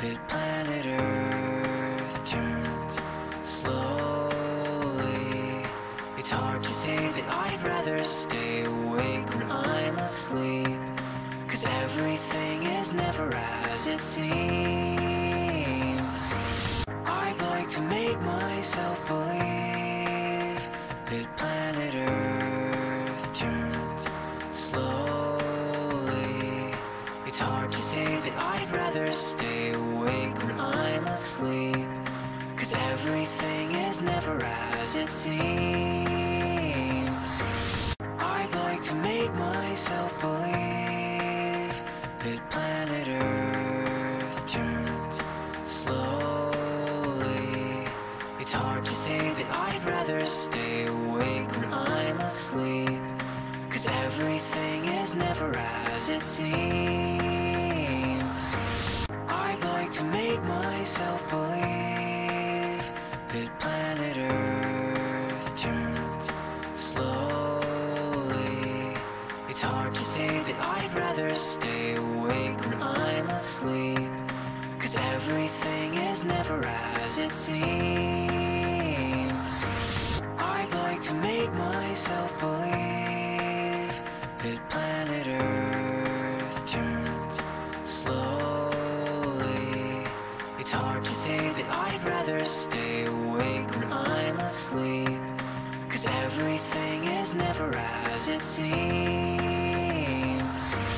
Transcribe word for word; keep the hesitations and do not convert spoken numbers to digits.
that planet Earth turns slowly. It's hard to say that I'd rather stay awake when I'm asleep, 'cause everything is never as it seems. I'd like to make myself believe that planet Earth turns slowly. It's hard to say that I'd rather stay awake when I'm asleep, 'cause everything is never as it seems. I'd like to make myself believe that planet Earth turns slowly. It's hard to say that I'd rather stay awake when I'm asleep, 'cause everything is never as it seems. I'd like to make myself believe that planet Earth turns slowly. It's hard to say that I'd rather stay awake when I'm asleep, 'cause everything is never as it seems. I'd like to make myself believe that planet Earth turns slowly. It's hard to say that I'd rather stay awake when I'm asleep, 'cause everything is never as it seems.